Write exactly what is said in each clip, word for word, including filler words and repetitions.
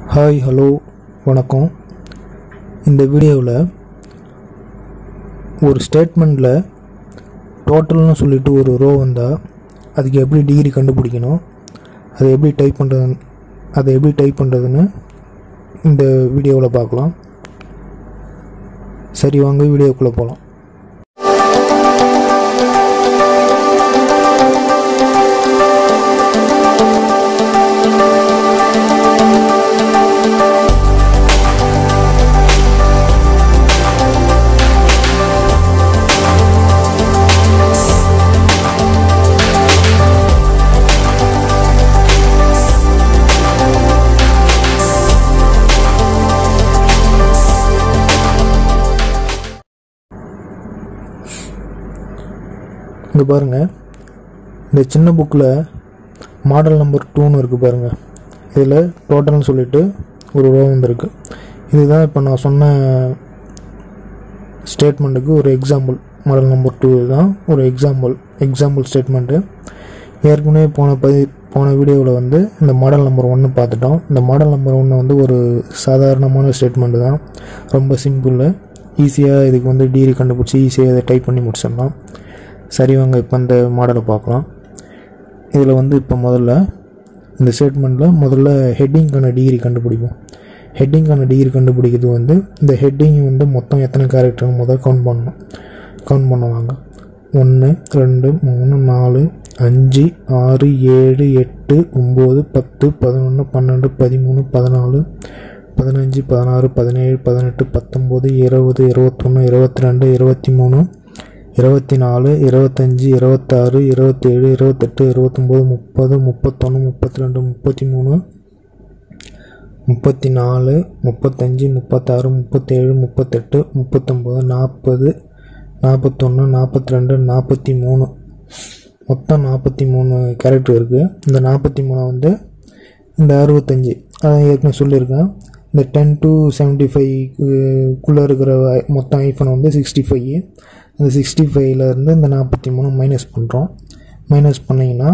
Hi hello வணக்கம். இந்த வீடியோவில் ஒரு ஸ்டேட்மெண்ட்டில் டோட்டல்னு சொல்லிட்டு ஒரு ரோ வந்தால் அதுக்கு எப்படி டிகிரி கண்டுபிடிக்கணும், அதை எப்படி டைப் பண்ணுறது அதை எப்படி டைப் பண்ணுறதுன்னு இந்த வீடியோவில் பார்க்கலாம். சரி, வாங்க வீடியோக்குள்ளே போகலாம். இங்கே பாருங்கள், இந்த சின்ன புக்கில் மாடல் நம்பர் டூன்னு இருக்குது பாருங்கள். இதில் டோட்டல்னு சொல்லிட்டு ஒரு ரோ வந்துருக்கு. இதுதான் இப்போ நான் சொன்ன ஸ்டேட்மெண்ட்டுக்கு ஒரு எக்ஸாம்பிள். மாடல் நம்பர் டூ தான் ஒரு எக்ஸாம்பிள் எக்ஸாம்பிள் ஸ்டேட்மெண்ட்டு. ஏற்கனவே போன பதி போன வீடியோவில் வந்து இந்த மாடல் நம்பர் ஒன்று பார்த்துட்டோம். இந்த மாடல் நம்பர் ஒன்று வந்து ஒரு சாதாரணமான ஸ்டேட்மெண்ட்டு தான், ரொம்ப சிம்பிள். ஈஸியாக இதுக்கு வந்து டிகிரி கண்டுபிடிச்சி ஈஸியாக இதை டைப் பண்ணி முடிச்சிடலாம். சரி, வாங்க இப்போ இந்த மாடலை பார்க்கலாம். இதில் வந்து இப்போ முதல்ல இந்த ஸ்டேட்மெண்ட்டில் முதல்ல ஹெட்டிங்கான டிகிரி கண்டுபிடிப்போம். ஹெட்டிங்கான டிகிரி கண்டுபிடிக்கிறது வந்து இந்த ஹெட்டிங் வந்து மொத்தம் எத்தனை கேரக்டர்னு முதல் கவுண்ட் பண்ணணும். கவுண்ட் பண்ணுவாங்க. ஒன்று ரெண்டு மூணு நாலு அஞ்சு ஆறு ஏழு எட்டு ஒம்பது பத்து பதினொன்று பன்னெண்டு பதிமூணு பதினாலு பதினஞ்சு பதினாறு பதினேழு பதினெட்டு பத்தொம்போது இருபது இருபத்தொன்று இருபத்தி ரெண்டு இருபத்தி மூணு இருபத்தி நாலு இருபத்தஞ்சி இருபத்தாறு இருபத்தேழு இருபத்தெட்டு இருபத்தொம்போது முப்பது முப்பத்தொன்று முப்பத்தி ரெண்டு முப்பத்தி மூணு முப்பத்தி நாலு முப்பத்தஞ்சு முப்பத்தாறு முப்பத்தேழு முப்பத்தெட்டு முப்பத்தொம்போது நாற்பது நாற்பத்தொன்று நாற்பத்தி ரெண்டு நாற்பத்தி மூணு மொத்தம் நாற்பத்தி மூணு கேரக்டர் இருக்குது. இந்த நாற்பத்தி மூணை வந்து இந்த அறுபத்தஞ்சி அதை ஏற்கனவே சொல்லியிருக்கேன். இந்த டென் டு செவன்ட்டி ஃபைவ்க்குள்ளே இருக்கிற மொத்தம் ஐஃபோன் வந்து சிக்ஸ்டி ஃபைவ். இந்த சிக்ஸ்டி ஃபைவ்லேருந்து இந்த நாற்பத்தி மூணு மைனஸ் பண்ணுறோம். மைனஸ் பண்ணிங்கன்னா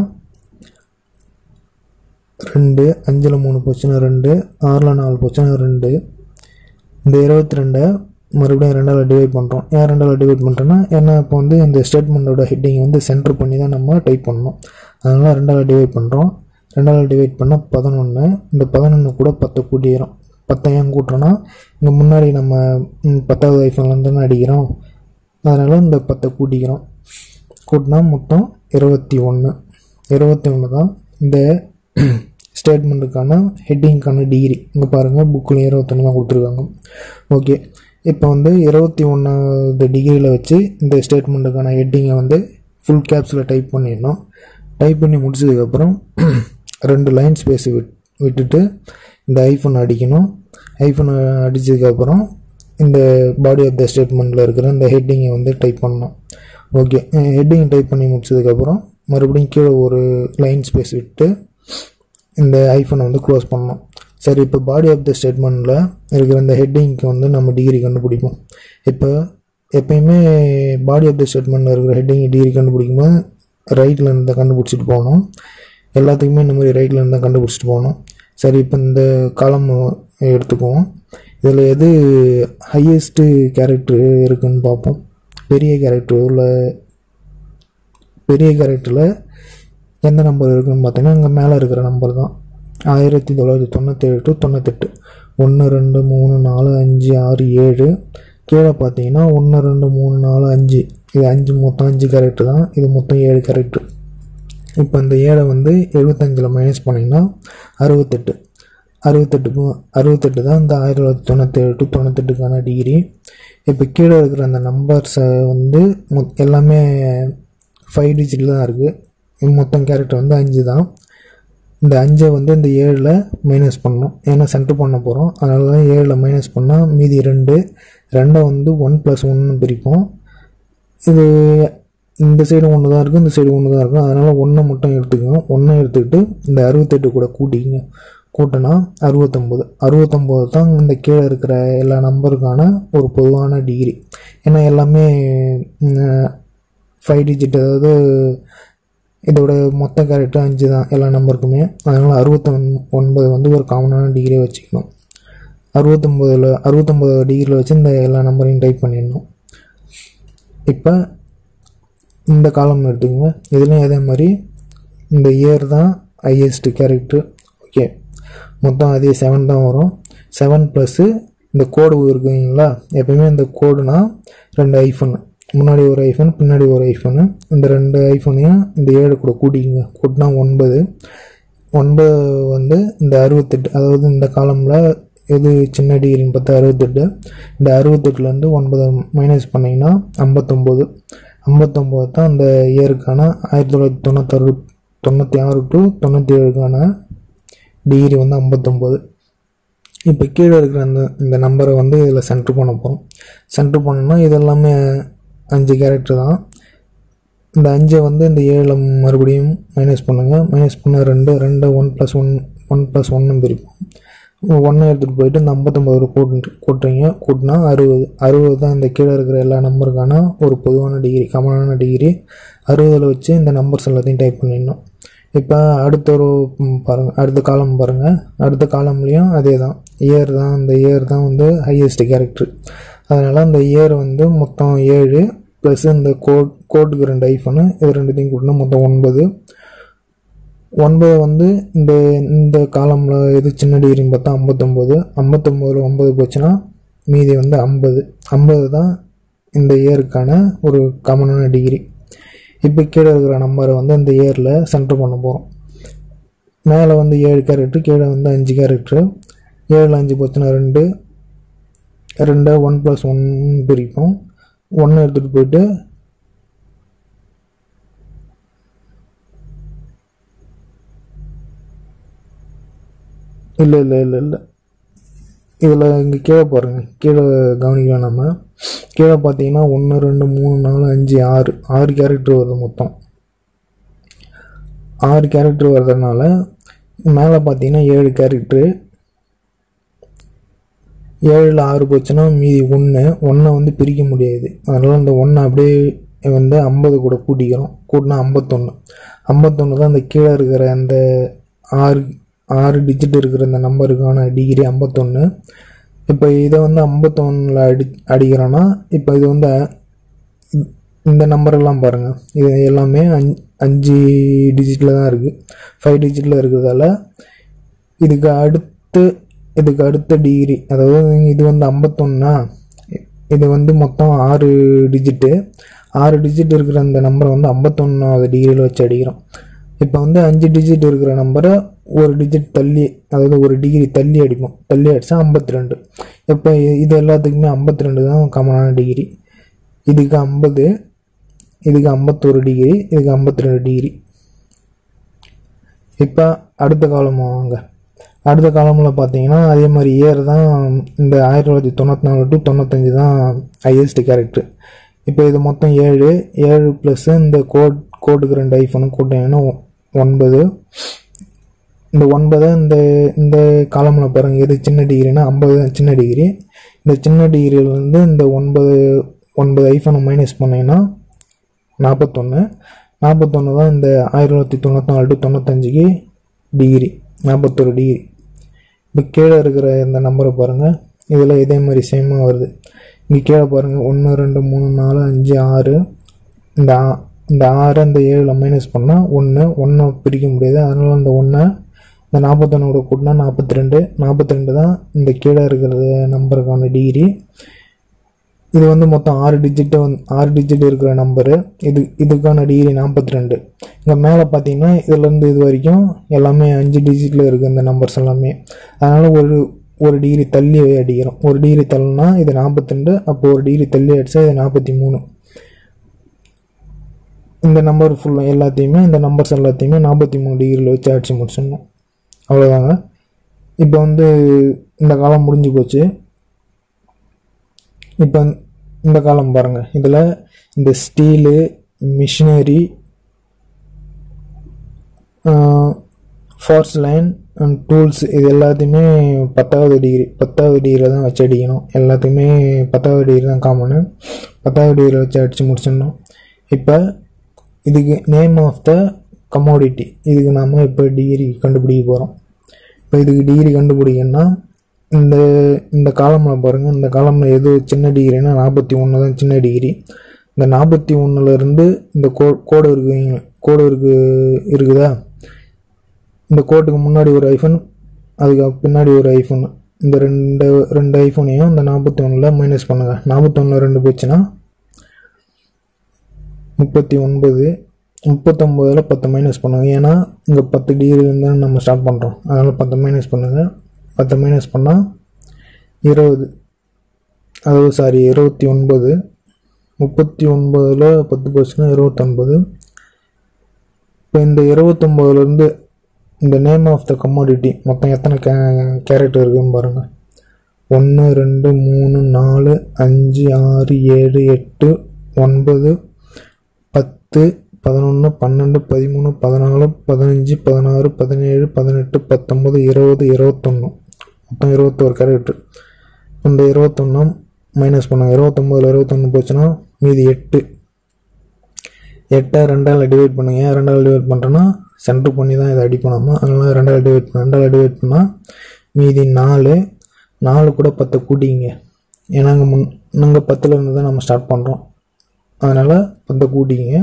ரெண்டு, அஞ்சில் மூணு போச்சுன்னா ரெண்டு, ஆறில் நாலு போச்சுன்னா ரெண்டு. இந்த இருபத்தி ரெண்டை மறுபடியும் ரெண்டால் டிவைட் பண்ணுறோம். ஏன் ரெண்டால் டிவைட் பண்ணுறோன்னா, ஏன்னா இப்போ வந்து இந்த ஸ்டேட்மெண்ட்டோட ஹெட்டிங் வந்து சென்டர் பண்ணி தான் நம்ம டைப் பண்ணணும். அதனால் ரெண்டால் டிவைட் பண்ணுறோம். ரெண்டால் டிவைட் பண்ணால் பதினொன்று. இந்த பதினொன்று கூட பத்து கூட்டிக்கிறோம். பத்தை ஏன் கூட்டுறோன்னா, இங்கே முன்னாடி நம்ம பத்தாவது ஐஃபோன்லேருந்து தானே அடிக்கிறோம். அதனால் இந்த பத்தை கூட்டிக்கிறோம். கூட்டினா மொத்தம் இருபத்தி ஒன்று. இருபத்தி ஒன்று தான் இந்த ஸ்டேட்மெண்ட்டுக்கான ஹெட்டிங்க்கான டிகிரி. இங்கே பாருங்கள், புக்கில் இருபத்தொன்று தான் கொடுத்துருக்காங்க. ஓகே, இப்போ வந்து இருபத்தி ஒன்றாவது டிகிரியில் வச்சு இந்த ஸ்டேட்மெண்ட்டுக்கான ஹெட்டிங்கை வந்து ஃபுல் கேப்ஸில் டைப் பண்ணிடணும். டைப் பண்ணி முடிச்சதுக்கப்புறம் ரெண்டு லைன் ஸ்பேஸ் விட் விட்டுட்டு இந்த ஐஃபோன் அடிக்கணும். ஐஃபோன் அடித்ததுக்கப்புறம் இந்த பாடி ஆஃப் த ஸ்டேட்மெண்ட்டில் இருக்கிற இந்த ஹெட்டிங்கை வந்து டைப் பண்ணணும். ஓகே, ஹெட்டிங் டைப் பண்ணி முடிச்சதுக்கப்புறம் மறுபடியும் கீழே ஒரு லைன் ஸ்பேஸ் விட்டு இந்த ஐஃபோனை வந்து க்ளோஸ் பண்ணணும். சரி, இப்போ பாடி ஆஃப் த ஸ்டேட்மெண்ட்டில் இருக்கிற இந்த ஹெட்டிங்க்கு வந்து நம்ம டிகிரி கண்டுபிடிப்போம். இப்போ எப்பயுமே பாடி ஆஃப் த ஸ்டேட்மெண்ட்டில் இருக்கிற ஹெட்டிங் டிகிரி கண்டுபிடிக்கும்போது ரைட்டில் இருந்தால் கண்டுபிடிச்சிட்டு போகணும். எல்லாத்துக்குமே இந்த மாதிரி ரைட்டில் இருந்தால் கண்டுபிடிச்சிட்டு போகணும். சரி, இப்போ இந்த காலம் எடுத்துக்குவோம். இதில் எது ஹையஸ்ட்டு கேரக்டர் இருக்குதுன்னு பார்ப்போம். பெரிய கேரக்டர் உள்ள பெரிய கேரக்டரில் எந்த நம்பர் இருக்குதுன்னு பார்த்தீங்கன்னா, இங்கே மேலே இருக்கிற நம்பர் தான். ஆயிரத்தி தொள்ளாயிரத்தி தொண்ணூற்றேழு டு தொண்ணூத்தெட்டு ஒன்று ரெண்டு மூணு நாலு அஞ்சு ஆறு ஏழு. கீழே பார்த்தீங்கன்னா ஒன்று ரெண்டு மூணு நாலு அஞ்சு. இது அஞ்சு மொத்தம் அஞ்சு கேரக்டர் தான். இது மொத்தம் ஏழு கேரக்டர். இப்போ இந்த ஏழை வந்து எழுபத்தஞ்சில் மைனஸ் பண்ணிங்கன்னா அறுபத்தெட்டு. அறுபத்தெட்டு அறுபத்தெட்டு தான் இந்த ஆயிரத்தி தொள்ளாயிரத்தி தொண்ணூற்றேழு டு தொண்ணூத்தெட்டுக்கான டிகிரி. இப்போ கீழே இருக்கிற அந்த நம்பர்ஸை வந்து மொ எல்லாமே ஃபைவ் டிஜிட்டில் தான் இருக்குது. மொத்தம் கேரக்டர் வந்து அஞ்சு தான். இந்த அஞ்சை வந்து இந்த ஏழில் மைனஸ் பண்ணணும். ஏன்னா சென்டர் பண்ண போகிறோம். அதனால தான் ஏழில் மைனஸ் பண்ணால் மீதி ரெண்டு. ரெண்டை வந்து ஒன் ப்ளஸ் ஒன்று பிரிப்போம். இது இந்த சைடு ஒன்று தான் இருக்குது, இந்த சைடு ஒன்று தான் இருக்கும். அதனால் ஒன்றை மட்டும் எடுத்துக்கோங்க. ஒன்றை எடுத்துக்கிட்டு இந்த அறுபத்தெட்டு கூட கூட்டிங்க. கூட்டினா அறுபத்தொம்போது. அறுபத்தொம்போது தான் இந்த கீழே இருக்கிற எல்லா நம்பருக்கான ஒரு பொதுவான டிகிரி. ஏன்னா எல்லாமே ஃபைவ் டிஜிட், அதாவது இதோட மொத்த கேரக்டர் அஞ்சு தான் எல்லா நம்பருக்குமே. அதனால் அறுபத்தி ஒன்பது வந்து ஒரு காமனான டிகிரியை வச்சுக்கணும். அறுபத்தொம்போதில் அறுபத்தொம்போது டிகிரியில் வச்சு இந்த எல்லா நம்பரையும் டைப் பண்ணிடணும். இப்போ இந்த காலம் எடுத்துக்கோங்க. இதுலேயும் அதே மாதிரி இந்த இயர் தான் ஹையஸ்ட் கேரக்டர். ஓகே, மொத்தம் அதே செவன் தான் வரும். செவன் ப்ளஸ்ஸு இந்த கோடு இருக்குங்களா, எப்பயுமே இந்த கோடுனா ரெண்டு ஐஃபோனு, முன்னாடி ஒரு ஐஃபோன் பின்னாடி ஒரு ஐஃபோனு. இந்த ரெண்டு ஐஃபோனையும் இந்த ஏழு கூட கூட்டிங்க, கூட்டினா ஒன்பது. ஒன்பது வந்து இந்த அறுபத்தெட்டு, அதாவது இந்த காலமில் எது சின்ன டிகிரின்னு பார்த்தா அறுபத்தெட்டு. இந்த அறுபத்தெட்டுலேருந்து ஒன்பதை மைனஸ் பண்ணிங்கன்னா ஐம்பத்தொம்போது. ஐம்பத்தொம்போது தான் இந்த இயருக்கான ஆயிரத்தி தொள்ளாயிரத்தி தொண்ணூத்தாறு தொண்ணூற்றி ஆறு டு தொண்ணூற்றி ஏழுக்கான டிகிரி வந்து ஐம்பத்தொம்போது. இப்போ கீழே இருக்கிற அந்த இந்த நம்பரை வந்து இதில் சென்ட்ரு பண்ண போகிறோம். சென்ட்ரு பண்ணோன்னா இது எல்லாமே அஞ்சு கேரக்டர் தான். இந்த அஞ்சை வந்து இந்த ஏழில் மறுபடியும் மைனஸ் பண்ணுங்கள். மைனஸ் பண்ண ரெண்டு ரெண்டு one plus one one plus ஒன்று பிரிப்போம். ஒன்றை எடுத்துகிட்டு போயிட்டு இந்த ஐம்பத்தொம்பது கூட்டு கூட்டுறீங்க. கூட்டினா அறுபது. அறுபது தான் இந்த கீழே இருக்கிற எல்லா நம்பருக்கான ஒரு பொதுவான டிகிரி, காமனான டிகிரி. அறுபதில் வச்சு இந்த நம்பர்ஸ் எல்லாத்தையும் டைப் பண்ணிடணும். இப்போ அடுத்த ஒரு பாருங்கள், அடுத்த காலம் பாருங்கள். அடுத்த காலம்லேயும் அதே தான், இயர் தான். இந்த இயர் தான் வந்து ஹையஸ்ட் கேரக்டர். அதனால் அந்த இயர் வந்து மொத்தம் ஏழு ப்ளஸ் இந்த கோட் கோட்டுக்கு ரெண்டு ஐஃபோனு, இது ரெண்டுத்தையும் கூட்டினா மொத்தம் ஒன்பது. ஒன்பது வந்து இந்த இந்த காலமில் எது சின்ன டிகிரின்னு பார்த்தா ஐம்பத்தொம்போது. ஐம்பத்தொம்போதில் ஒன்பது போச்சுன்னா மீதி வந்து ஐம்பது. ஐம்பது தான் இந்த இயருக்கான ஒரு காமனான டிகிரி. இப்போ கீழே இருக்கிற நம்பரை வந்து இந்த இயரில் சென்டர் பண்ண போகிறோம். மேலே வந்து ஏழு கேரக்டர், கீழே வந்து அஞ்சு கேரக்டரு. ஏழில் அஞ்சு போச்சுன்னா ரெண்டு, ரெண்டு ஒன் ப்ளஸ் ஒன் பிரிப்போம். ஒன்று எடுத்துகிட்டு போயிட்டு இல்லை இல்லை இல்லை இல்லை இதில் இங்கே கீழே பாருங்கள், கீழே கவனிக்கலாம். நம்ம கீழே பார்த்தீங்கன்னா ஒன்று ரெண்டு மூணு நாலு அஞ்சு ஆறு ஆறு கேரக்டர் வருது. மொத்தம் ஆறு கேரக்டர் வர்றதுனால மேலே பார்த்தீங்கன்னா ஏழு கேரக்டரு. ஏழில் ஆறு போச்சுன்னா மீதி ஒன்று. ஒன்றை வந்து பிரிக்க முடியாது. அதனால் இந்த ஒன்றை அப்படியே வந்து ஐம்பது கூட கூட்டிக்கிறோம். கூட்டினா ஐம்பத்தொன்று. ஐம்பத்தொன்று தான் இந்த கீழே இருக்கிற அந்த ஆறு ஆறு டிஜிட் இருக்கிற இந்த நம்பருக்கான டிகிரி ஐம்பத்தொன்று. இப்போ இதை வந்து ஐம்பத்தொன்னில் அடி அடிக்கிறோன்னா இப்போ இது வந்து இந்த நம்பரெல்லாம் பாருங்கள், இது எல்லாமே அஞ்சு அஞ்சு டிஜிட்டில் தான் இருக்குது. ஃபைவ் டிஜிட்டில் இருக்கிறதால இதுக்கு அடுத்து இதுக்கு அடுத்த டிகிரி, அதாவது இது வந்து ஐம்பத்தொன்னா, இது வந்து மொத்தம் ஆறு டிஜிட்டு. ஆறு டிஜிட் இருக்கிற அந்த நம்பரை வந்து ஐம்பத்தொன்னாவது டிகிரியில் வச்சு அடிக்கிறோம். இப்போ வந்து அஞ்சு டிஜிட் இருக்கிற நம்பரை ஒரு டிஜிட் தள்ளி, அதாவது ஒரு டிகிரி தள்ளி அடிப்போம். தள்ளி அடித்தா ஐம்பத்தி ரெண்டு. இப்போ இது எல்லாத்துக்குமே ஐம்பத்தி ரெண்டு தான் காமனான டிகிரி. இதுக்கு ஐம்பது, இதுக்கு ஐம்பத்தொரு டிகிரி, இதுக்கு ஐம்பத்தி ரெண்டு டிகிரி. இப்போ அடுத்த காலம் வாங்க. அடுத்த காலமில் பார்த்தீங்கன்னா அதே மாதிரி இயர் தான் இந்த ஆயிரத்தி தொள்ளாயிரத்தி தொண்ணூற்றி நாலு டு தொண்ணூத்தஞ்சு தான் ஹையஸ்ட் கேரக்டர். இப்போ இது மொத்தம் ஏழு. ஏழு ப்ளஸ்ஸு இந்த கோட் கோட்டுக்கு ரெண்டு ஐஃபோனு கூட்டிங்கன்னா ஒன்பது. இந்த ஒன்பதை இந்த இந்த காலமில் பாருங்கள், எது சின்ன டிகிரினா ஐம்பது தான் சின்ன டிகிரி. இந்த சின்ன டிகிரியிலேருந்து இந்த ஒன்பது ஒன்பது ஐஃபோனை மைனஸ் பண்ணிங்கன்னா நாற்பத்தொன்று. நாற்பத்தொன்று தான் இந்த ஆயிரத்தி தொள்ளாயிரத்தி தொண்ணூற்றி நாலு டு தொண்ணூத்தஞ்சுக்கு டிகிரி, நாற்பத்தொரு டிகிரி. இப்போ கீழே இருக்கிற இந்த நம்பரை பாருங்கள், இதில் இதே மாதிரி சேமாக வருது. இங்கே கீழே பாருங்கள், ஒன்று ரெண்டு மூணு நாலு அஞ்சு ஆறு. இந்த இந்த ஆறை இந்த ஏழில் மைனஸ் பண்ணால் ஒன்று. ஒன்றை பிரிக்க முடியாது. அதனால் அந்த ஒன்றை இந்த நாற்பத்தொன்னோட கூட்டினா நாற்பத்தி ரெண்டு. நாற்பத்தி ரெண்டு தான் இந்த கீழே இருக்கிறது நம்பருக்கான டிகிரி. இது வந்து மொத்தம் ஆறு டிஜிட்டு வந்து ஆறு டிஜிட் இருக்கிற நம்பரு. இது இதுக்கான டிகிரி நாற்பத்தி ரெண்டு. இங்கே மேலே பார்த்தீங்கன்னா இதுலேருந்து இது வரைக்கும் எல்லாமே அஞ்சு டிஜிட்டில் இருக்குது இந்த நம்பர்ஸ் எல்லாமே. அதனால் ஒரு ஒரு டிகிரி தள்ளி அடிக்கிறோம். ஒரு டிகிரி தள்ளினா இது நாற்பத்தி ரெண்டு. அப்போ ஒரு டிகிரி தள்ளி அடித்தா இது நாற்பத்தி மூணு. இந்த நம்பர் ஃபுல்லாக எல்லாத்தையுமே இந்த நம்பர்ஸ் எல்லாத்தையுமே நாற்பத்தி மூணு டிகிரியில் வச்சு அடித்து முடிச்சிடணும். அவ்வளோதாங்க. இப்போ வந்து இந்த காலம் முடிஞ்சு போச்சு. இப்போ இந்த காலம் பாருங்கள், இதில் இந்த steel, machinery, force line and tools இது எல்லாத்தையுமே பத்தாவது டிகிரி பத்தாவது டிகிரியில் தான் வச்சு அடிக்கணும். எல்லாத்துக்குமே பத்தாவது டிகிரி தான் காமனு. பத்தாவது டிகிரியில் வச்சு அடித்து முடிச்சிடணும். இப்போ இதுக்கு நேம் ஆஃப் த கமோடிட்டி. இதுக்கு நாம் இப்போ டிகிரி கண்டுபிடிக்க போகிறோம். இப்போ இதுக்கு டிகிரி கண்டுபிடிக்கணும்னா இந்த இந்த காலமில் பாருங்கள், இந்த காலமில் எது சின்ன டிகிரினா நாற்பத்தி ஒன்று தான் சின்ன டிகிரி. இந்த நாற்பத்தி ஒன்றுலேருந்து இந்த கோ கோடு இருக்குங்க கோடு இருக்கு இருக்குதா இந்த கோட்டுக்கு முன்னாடி ஒரு ஐஃபோன், அதுக்கு பின்னாடி ஒரு ஐஃபோன், இந்த ரெண்டு ரெண்டு ஐஃபோனையும் இந்த நாற்பத்தி ஒன்றில் மைனஸ் பண்ணுங்கள். நாற்பத்தி ஒன்றில் ரெண்டு போச்சுன்னா முப்பத்தி ஒன்பது. முப்பத்தொம்போதில் பத்து மைனஸ் பண்ணுங்கள். ஏன்னா இங்கே பத்து டிகிரிலேருந்து நம்ம ஸ்டார்ட் பண்ணுறோம், அதனால் பத்து மைனஸ் பண்ணுங்கள். பத்து மைனஸ் பண்ணால் இருபது, அதாவது சாரி இருபத்தி ஒன்பது. முப்பத்தி ஒன்பதில் பத்து போச்சுன்னா இருபத்தொன்பது. இப்போ இந்த இருபத்தொம்போதுலேருந்து இந்த நேம் ஆஃப் த கமாடிட்டி மொத்தம் எத்தனை கே கேரக்டர் இருக்குதுன்னு பாருங்கள். ஒன்று ரெண்டு மூணு நாலு அஞ்சு ஆறு ஏழு எட்டு ஒன்பது பத்து பதினொன்று பன்னெண்டு பதிமூணு பதினாலு பதினஞ்சு பதினாறு பதினேழு பதினெட்டு பத்தொம்பது இருபது இருபத்தொன்று மொத்தம் இருபத்தோரு கேரக்டர். இந்த இருபத்தொன்று மைனஸ் பண்ணுங்க. இருபத்தொம்போதில் இருபத்தொன்று போச்சுன்னா மீதி எட்டு. எட்டை ரெண்டால் டிவைட் பண்ணுங்க. ஏன் ரெண்டால் டிவைட் பண்ணுறோன்னா சென்டர் பண்ணி தான் இதை அடிப்போம். அதனால ரெண்டால் டிவைட் பண்ண ரெண்டால் டிவைட் பண்ணால் மீதி நாலு. நாலு கூட பத்தை கூட்டிங்க. ஏன்னா அங்கே முன் நாங்கள் பத்தில் இருந்து தான் நம்ம ஸ்டார்ட் பண்ணுறோம், அதனால் பத்தை கூட்டிங்க.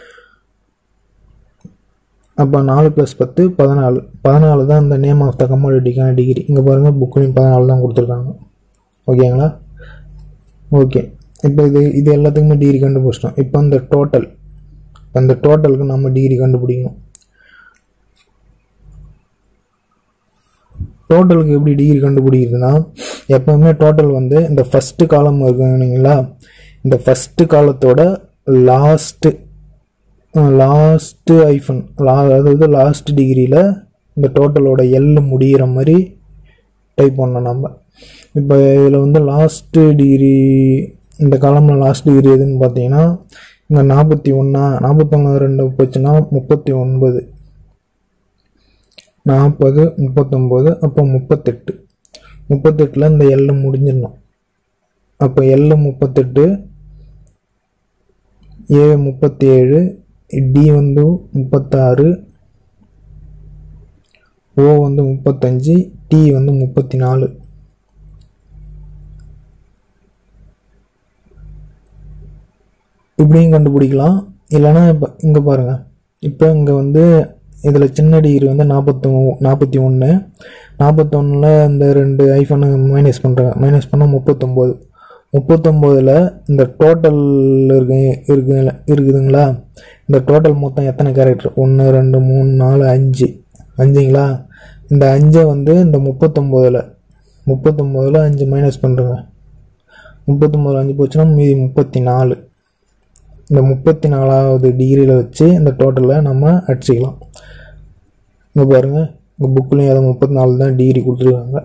அப்போ நாலு ப்ளஸ் பத்து பதினாலு. பதினாலு தான் இந்த நேம் ஆஃப் த கமாடிட்டிக்கான டிகிரி. இங்கே பாருங்கள், புக்லேயும் பதினாலு தான் கொடுத்துருக்காங்க. ஓகேங்களா? ஓகே, இப்போ இது இது எல்லாத்துக்குமே டிகிரி கண்டுபிடிச்சிட்டோம். இப்போ இந்த டோட்டல் இப்போ இந்த டோட்டலுக்கு நம்ம டிகிரி கண்டுபிடிக்கணும். டோட்டலுக்கு எப்படி டிகிரி கண்டுபிடிக்கிறதுனா, எப்போவுமே டோட்டல் வந்து இந்த ஃபஸ்ட்டு காலம் இருக்குங்களா, இந்த ஃபஸ்ட்டு காலத்தோட லாஸ்ட்டு லாஸ்ட்டு ஐஃபன் லா அதாவது லாஸ்ட் டிகிரியில் இந்த டோட்டலோட எல் முடிகிற மாதிரி டைப் பண்ணோம் நம்ம. இப்போ இதில் வந்து லாஸ்ட்டு டிகிரி, இந்த காலமில் லாஸ்ட் டிகிரி எதுன்னு பார்த்தீங்கன்னா இங்கே நாற்பத்தி ஒன்றா நாற்பத்தொன்று ரெண்டு போச்சுன்னா முப்பத்தி ஒன்பது, நாற்பது முப்பத்தொம்போது, அப்போ முப்பத்தெட்டு. முப்பத்தெட்டில் இந்த எல் முடிஞ்சிடணும். அப்போ எல் முப்பத்தெட்டு, ஏ முப்பத்தி ஏழு, டி வந்து முப்பத்தாறு, ஓ வந்து முப்பத்தஞ்சு, டி வந்து முப்பத்தி நாலு. இப்படியும் கண்டுபிடிக்கலாம். இல்லைன்னா இப்போ இங்கே பாருங்கள், இப்போ இங்கே வந்து இதில் சின்ன டிகிரி வந்து நாற்பத்தி நாற்பத்தி ஒன்று நாற்பத்தொன்னில் இந்த ரெண்டு ஐஃபோனை மைனஸ் பண்ணுறாங்க. மைனஸ் பண்ணால் முப்பத்தொம்போது. முப்பத்தொம்போதில் இந்த டோட்டல் இருக்கு இருக்கு இருக்குதுங்களா, இந்த டோட்டல் மொத்தம் எத்தனை கேரக்டர்? ஒன்று ரெண்டு மூணு நாலு அஞ்சு அஞ்சுங்களா. இந்த அஞ்சை வந்து இந்த முப்பத்தொம்போதில் முப்பத்தொம்போதில் அஞ்சு மைனஸ் பண்ணுறேங்க. முப்பத்தொம்போதில் அஞ்சு போச்சுன்னா மீதி முப்பத்தி நாலு. இந்த முப்பத்தி நாலாவது டிகிரியில் வச்சு இந்த டோட்டலை நம்ம அடிச்சிக்கலாம். இங்கே பாருங்கள், இங்கே புக்லேயும் அதை முப்பத்தி நாலு தான் டிகிரி கொடுத்துருக்காங்க.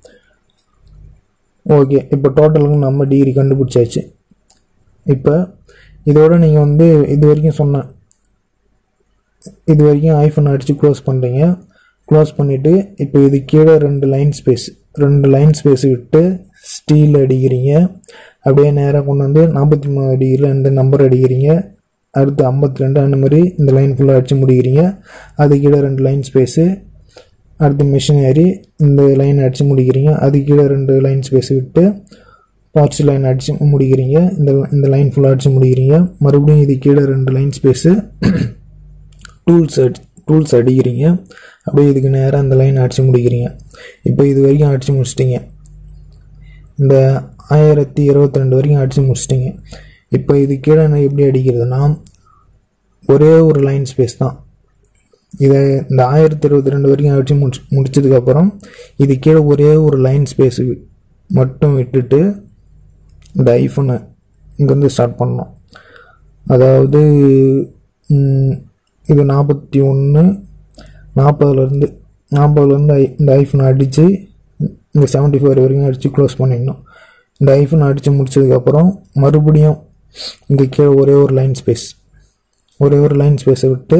ஓகே, இப்போ டோட்டலுக்கு நம்ம டிகிரி கண்டுபிடிச்சாச்சு. இப்போ இதோட நீங்கள் வந்து இது வரைக்கும் சொன்னேன், இது வரைக்கும் ஐஃபோன் அடித்து க்ளோஸ் பண்ணுறீங்க. க்ளோஸ் பண்ணிவிட்டு இப்போ இது கீழே ரெண்டு லைன் ஸ்பேஸ் ரெண்டு லைன் ஸ்பேஸ் விட்டு ஸ்டீல் அடிக்கிறீங்க. அப்படியே நேராக கொண்டு வந்து நாற்பத்தி மூணு டிகிரியில் இந்த நம்பர் அடிக்கிறீங்க. அடுத்து ஐம்பத்தி ரெண்டு, அந்த மாதிரி இந்த லைன் ஃபுல்லாக அடித்து முடிக்கிறீங்க. அது கீழே ரெண்டு லைன் ஸ்பேஸு. அடுத்து மிஷினரி இந்த லைன் அடித்து முடிக்கிறீங்க. அது கீழே ரெண்டு லைன் ஸ்பேஸ் விட்டு பார்ட்ஸ் லைன் அடித்து முடிக்கிறீங்க. இந்த இந்த லைன் ஃபுல்லாக அடித்து முடிக்கிறீங்க. மறுபடியும் இது கீழே ரெண்டு லைன் ஸ்பேஸு டூல்ஸ் அடி டூல்ஸ் அடிக்கிறீங்க. அப்படியே இதுக்கு நேராக இந்த லைன் அடித்து முடிக்கிறீங்க. இப்போ இது வரைக்கும் அடித்து முடிச்சிட்டிங்க. இந்த ஆயிரத்தி இருபத்தி ரெண்டு வரைக்கும் அடித்து முடிச்சிட்டிங்க. இப்போ இது கீழே எப்படி அடிக்கிறதுனா, ஒரே ஒரு லைன் ஸ்பேஸ் தான். இதை இந்த ஆயிரத்தி இருபத்தி ரெண்டு வரைக்கும் அடித்து முடிச்சு முடிச்சதுக்கப்புறம் இது கீழே ஒரே ஒரு லைன் ஸ்பேஸு மட்டும் விட்டுட்டு இந்த ஐஃபோனை இங்கேருந்து ஸ்டார்ட் பண்ணோம். அதாவது இது நாற்பத்தி ஒன்று நாற்பதுலேருந்து நாற்பதுலேருந்து ஐ இந்த ஐஃபோனை அடித்து இந்த செவன்ட்டி ஃபோர் வரைக்கும் அடித்து க்ளோஸ் பண்ணிடணும். இந்த ஐஃபோனை அடித்து முடிச்சதுக்கப்புறம் மறுபடியும் இங்கே கீழே ஒரே ஒரு லைன் ஸ்பேஸ் ஒரே ஒரு லைன் ஸ்பேஸை விட்டு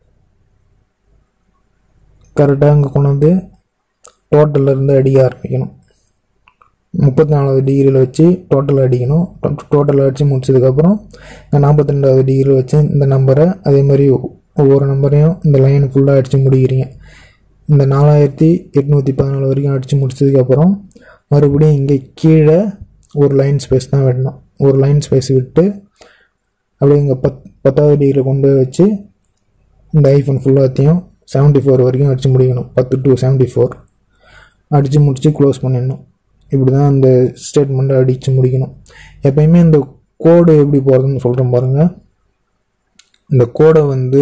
கரெக்டாக இங்கே கொண்டு வந்து டோட்டலிருந்து அடிக்க ஆரம்பிக்கணும். முப்பத்தி நாலாவது டிகிரியில் வச்சு டோட்டல் அடிக்கணும். டோட்டல் அடித்து முடிச்சதுக்கப்புறம் இந்த நாற்பத்தி ரெண்டாவது டிகிரியில் வச்சு இந்த நம்பரை அதே மாதிரி ஒவ்வொரு நம்பரையும் இந்த லைன் ஃபுல்லாக அடித்து முடிக்கிறீங்க. இந்த நாலாயிரத்தி எட்நூற்றி பதினாலு வரைக்கும் அடித்து முடிச்சதுக்கப்புறம் மறுபடியும் இங்கே கீழே ஒரு லைன் ஸ்பேஸ் தான் விடணும். ஒரு லைன் ஸ்பேஸ் விட்டு அப்படியே இங்கே பத் பத்தாவது டிகிரியில் கொண்டு போய் வச்சு இந்த ஐஃபோன் ஃபுல்லாத்தையும் செவன்ட்டி ஃபோர் வரைக்கும் அடித்து முடிக்கணும். பத்து டு செவன்ட்டி ஃபோர் அடித்து முடித்து க்ளோஸ் பண்ணிடணும். இப்படி தான் அந்த ஸ்டேட்மெண்ட்டை அடித்து முடிக்கணும். எப்பயுமே இந்த கோடு எப்படி போகிறதுன்னு சொல்கிறேன் பாருங்கள். இந்த கோடை வந்து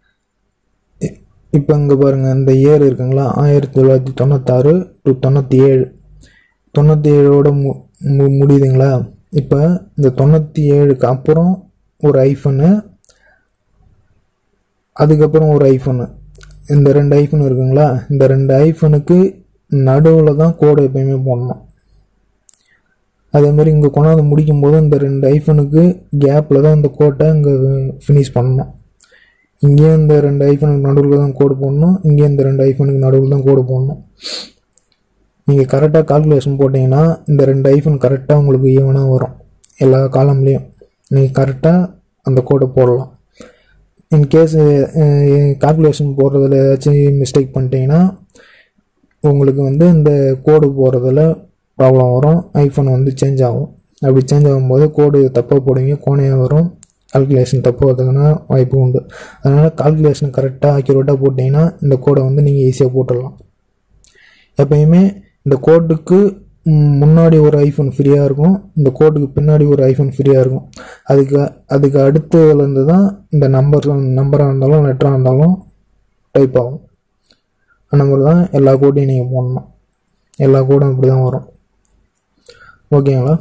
இப்போ இங்கே பாருங்கள், இந்த இயர் இருக்குங்களா, ஆயிரத்தி தொள்ளாயிரத்தி தொண்ணூத்தாறு டு தொண்ணூற்றி ஏழு தொண்ணூற்றி ஏழோட மு மு முடியுதுங்களா. இப்போ இந்த தொண்ணூற்றி ஏழுக்கு அப்புறம் ஒரு ஐஃபோனு, அதுக்கப்புறம் ஒரு ஐஃபோனு, இந்த ரெண்டு ஐஃபோன் இருக்குங்களா, இந்த ரெண்டு ஐஃபோனுக்கு நடுவில் தான் கோடு எப்பயுமே போடணும். அதேமாதிரி இங்கே கொண்டாந்து முடிக்கும்போது இந்த ரெண்டு ஐஃபோனுக்கு கேப்பில் தான் இந்த கோட்டை இங்கே ஃபினிஷ் பண்ணணும். இங்கேயும் இந்த ரெண்டு ஐஃபோனுக்கு நடுவில் தான் கோடு போடணும், இங்கேயும் இந்த ரெண்டு ஐஃபோனுக்கு நடுவில் தான் கோடு போடணும். நீங்கள் கரெக்டாக கால்குலேஷன் போட்டிங்கன்னா இந்த ரெண்டு ஐஃபோன் கரெக்டாக உங்களுக்கு ஈவனாக வரும். எல்லா காலம்லேயும் நீங்கள் கரெக்டாக அந்த கோடை போடலாம். இன்கேஸ் கால்குலேஷன் போடுறதுல ஏதாச்சும் மிஸ்டேக் பண்ணிட்டீங்கன்னா உங்களுக்கு வந்து இந்த கோடு போடுறதுல ப்ராப்ளம் வரும். ஐஃபோன் வந்து சேஞ்ச் ஆகும். அப்படி சேஞ்ச் ஆகும்போது கோடு தப்பாக போடுவீங்க, கோணையாக வரும், கால்குலேஷன் தப்பாக வரதுக்குன்னா வாய்ப்பு உண்டு. அதனால் கால்குலேஷன் கரெக்டாக ஆக்யூரேட்டாக போட்டிங்கன்னா இந்த கோடை வந்து நீங்கள் ஈஸியாக போட்டுடலாம். எப்பயுமே இந்த கோடுக்கு முன்னாடி ஒரு ஐஃபோன் ஃப்ரீயாக இருக்கும், இந்த கோடுக்கு பின்னாடி ஒரு ஐஃபோன் ஃப்ரீயாக இருக்கும். அதுக்கு அதுக்கு அடுத்ததுலேருந்து தான் இந்த நம்பர் நம்பராக இருந்தாலும் லெட்டராக இருந்தாலும் டைப் ஆகும். அந்த மாதிரி தான் எல்லா கோடையும் நீங்கள் போடணும். எல்லா கோடும் இப்படி தான் வரும். ஓகேங்களா.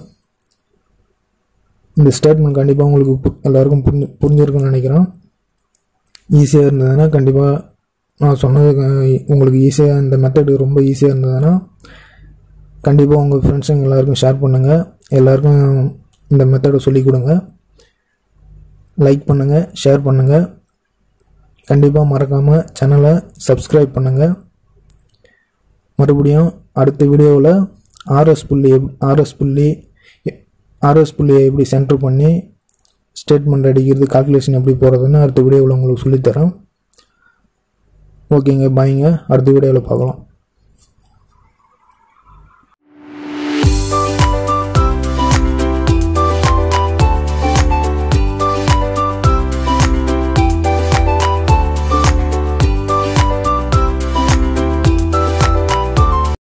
இந்த ஸ்டேட்மெண்ட் கண்டிப்பாக உங்களுக்கு எல்லாருக்கும் புரிஞ்சு புரிஞ்சிருக்குன்னு நினைக்கிறேன். ஈஸியாக இருந்ததுன்னா கண்டிப்பாக நான் சொன்னது உங்களுக்கு ஈஸியாக, இந்த மெத்தடு ரொம்ப ஈஸியாக இருந்ததுன்னா கண்டிப்பாக உங்கள் ஃப்ரெண்ட்ஸுங்க எல்லாருக்கும் ஷேர் பண்ணுங்கள். எல்லாருக்கும் இந்த மெத்தடை சொல்லிக் கொடுங்க. லைக் பண்ணுங்கள், ஷேர் பண்ணுங்கள். கண்டிப்பாக மறக்காமல் சேனலை சப்ஸ்கிரைப் பண்ணுங்கள். மறுபடியும் அடுத்த வீடியோவில் ஆர்எஸ் புள்ளி ஆர்எஸ் புள்ளி ஆர்எஸ் புள்ளியை எப்படி சென்டர் பண்ணி ஸ்டேட்மெண்ட் அடிக்கிறது, கால்குலேஷன் எப்படி போகிறதுன்னு அடுத்த வீடியோவில் உங்களுக்கு சொல்லித்தரேன். ஓகேங்க, பாய்ங்க. அடுத்த வீடியோவில் பார்க்கலாம்.